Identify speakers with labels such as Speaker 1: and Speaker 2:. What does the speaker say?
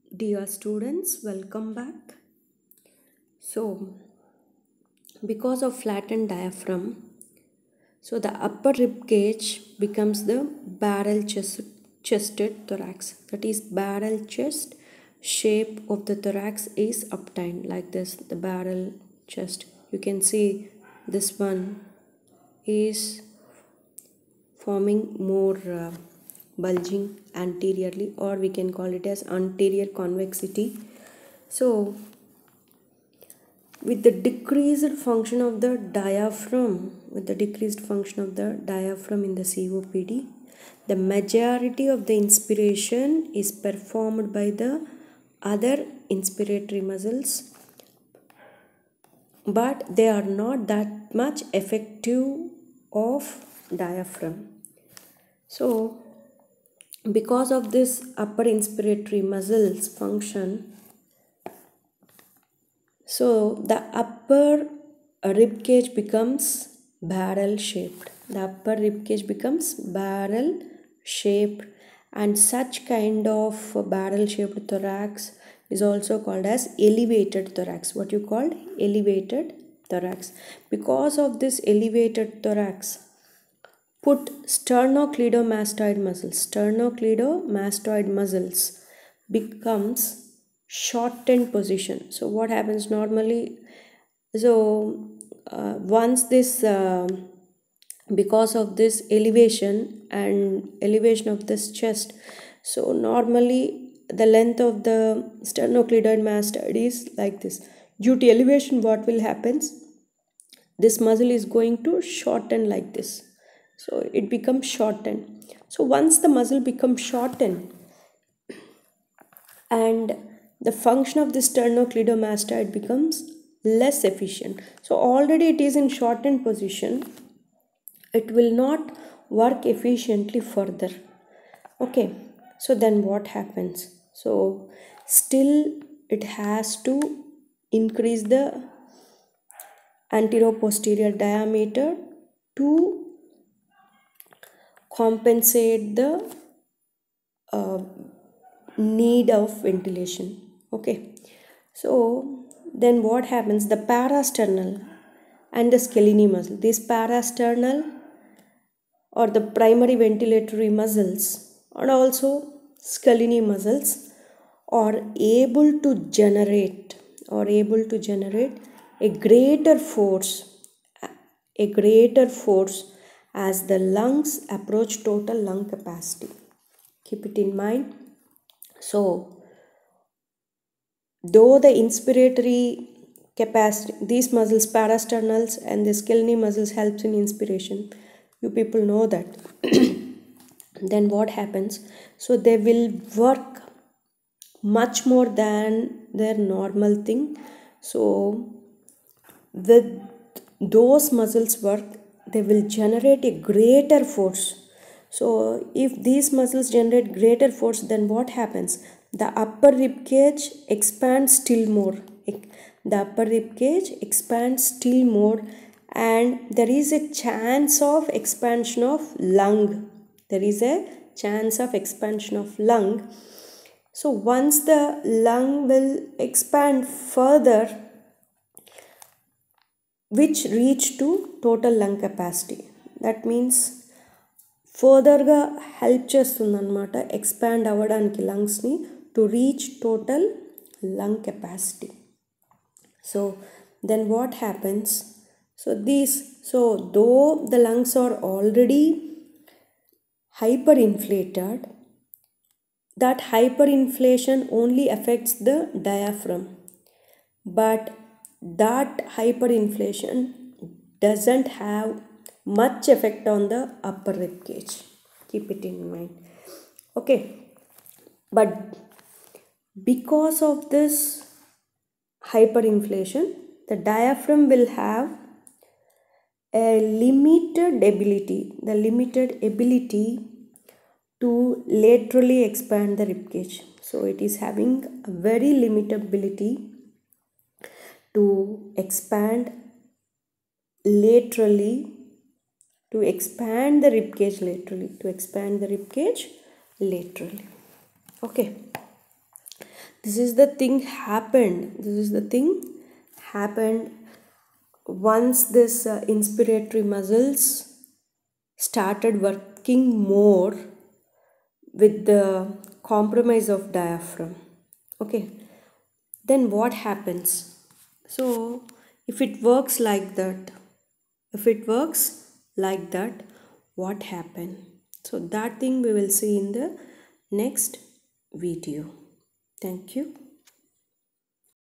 Speaker 1: Dear students, welcome back. So, because of flattened diaphragm, so the upper rib cage becomes the chested thorax. That is, barrel chest shape of the thorax is upturned like this. The barrel chest. You can see this one is forming more bulging anteriorly, or we can call it as anterior convexity. So with the decreased function of the diaphragm in the COPD, the majority of the inspiration is performed by the other inspiratory muscles, but they are not that much effective of diaphragm. So because of this upper inspiratory muscles function, so the upper rib cage becomes barrel shaped. And such kind of barrel shaped thorax is also called as elevated thorax. What you called elevated thorax. Because of this elevated thorax, put sternocleidomastoid muscles becomes shortened position. So what happens normally, once this because of this elevation of this chest, so normally the length of the sternocleidoid mastoid is like this. Due to elevation, what will happen, this muscle is going to shorten like this, so it becomes shortened. So once the muscle becomes shortened, and the function of the sternocleidomastoid becomes less efficient. So already it is in shortened position, it will not work efficiently further. Okay, so then what happens? So still it has to increase the anteroposterior diameter to compensate the need of ventilation. Okay, so then what happens, the parasternal and the scalene muscle, this parasternal or the primary ventilatory muscles and also scalene muscles are able to generate a greater force as the lungs approach total lung capacity. Keep it in mind. So though the inspiratory capacity, these muscles, parasternals and the scalene muscles, helps in inspiration, you people know that. Then what happens, so they will work much more than their normal thing. So with those muscles work, they will generate a greater force. So if these muscles generate greater force, then what happens, the upper rib cage expands still more. And there is a chance of expansion of lung. So once the lung will expand further, which reach to total lung capacity, that means ఫర్దర్గా help చేస్తుంది అనమాట expand అవ్వడానికి లంగ్స్ని to reach total lung capacity. So then what happens, so though the lungs are already hyperinflated, that hyperinflation only affects the diaphragm, but that hyperinflation doesn't have much effect on the upper rib cage. Keep it in mind. Okay, but because of this hyperinflation, the diaphragm will have a limited ability to laterally expand the rib cage. So it is having a very limited ability to expand laterally, to expand the rib cage laterally. Okay, This is the thing happened once this inspiratory muscles started working more with the compromise of diaphragm. Okay, then what happens? So if it works like that, what happened? So that thing we will see in the next video. Thank you.